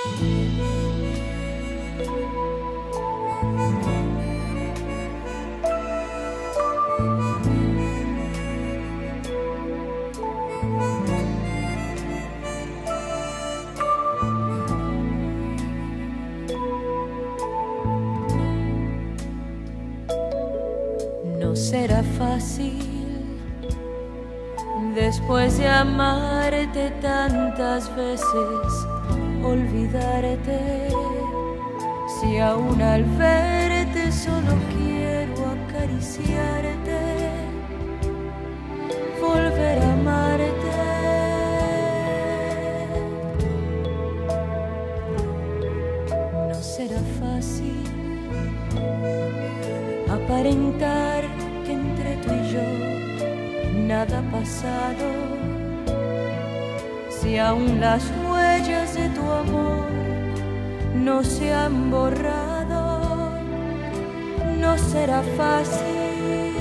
No será fácil después de amarte tantas veces olvidarte, si aún al verte solo quiero acariciarte, volver a amarte. No será fácil aparentar que entre tú y yo nada ha pasado, si aún las huellas de tu amor no se han borrado. No será fácil,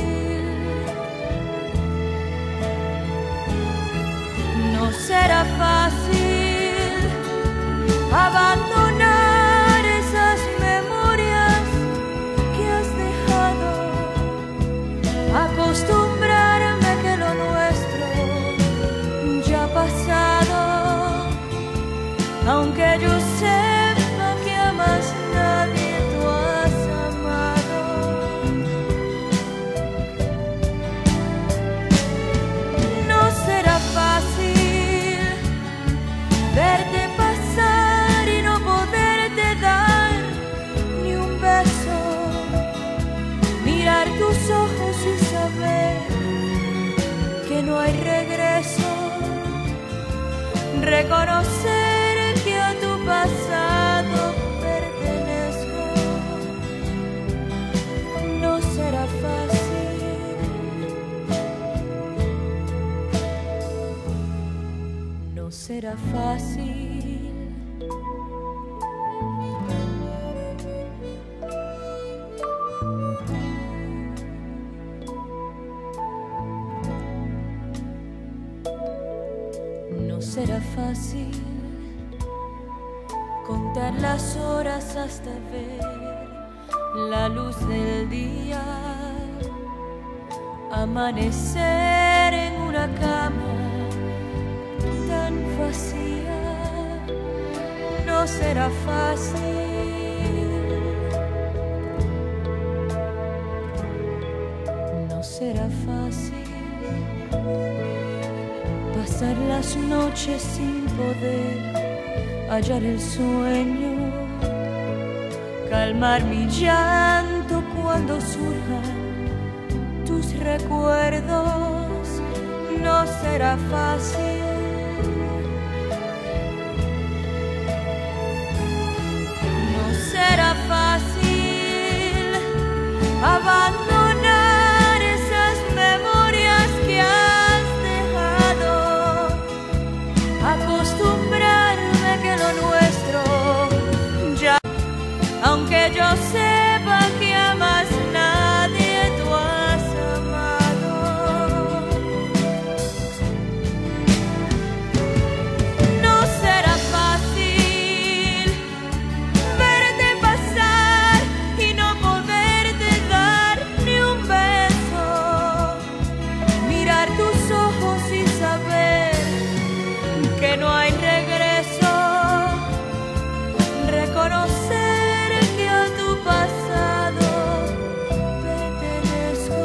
no será fácil abandonar esas memorias que has dejado, acostumbrarme que lo nuestro ya ha pasado, aunque yo sepa que a más nadie tú has amado. No será fácil verte pasar y no poderte dar ni un beso, mirar tus ojos y saber que no hay regreso, reconocer que a tu pasado pertenezco. No será fácil, no será fácil. No será fácil contar las horas hasta ver la luz del día, amanecer en una cama tan vacía. No será fácil, no será fácil pasar las noches sin poder hallar el sueño, calmar mi llanto cuando surjan tus recuerdos. No será fácil, no será fácil abandonar esas memorias que has dejado, acostumbrarme que lo nuestro ya, aunque yo sepa que a más nadie tú has amado. No será fácil verte pasar y no poderte dar ni un beso, mirar tus ojos y saber que no hay regreso, reconocer que a tu pasado pertenezco.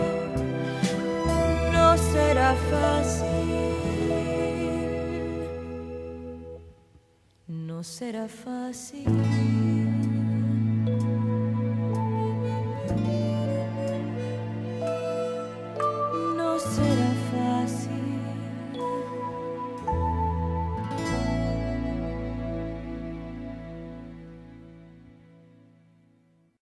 No será fácil, no será fácil.